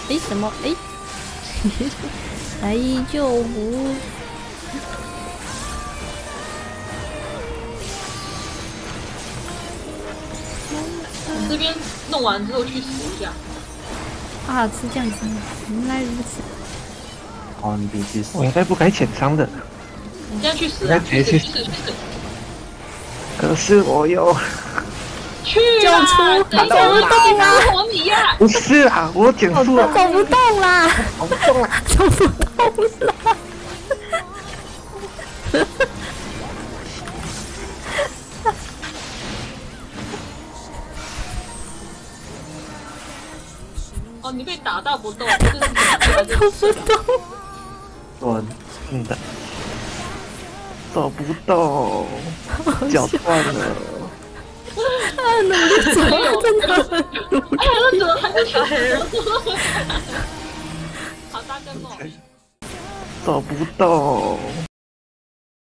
哎什么？哎，来救补。 这边弄完之后去死一下。 啊，是这样子，原来如此。 哦，你必须死我。应该不该减伤的， 你现在去死应该啊！ 直接去去死！ 可是我又去救啦！ 出等一下， 走不动啦我你呀！ 不是啊，我减速了， 走不动啦， 我不动了。 走不动啦。 哦，你被打到不动，这是走不动。 我真的走不动，脚断了。 努力走，真的很努力。 哎呀，那怎么还不起来？好大根哦！ 走不动，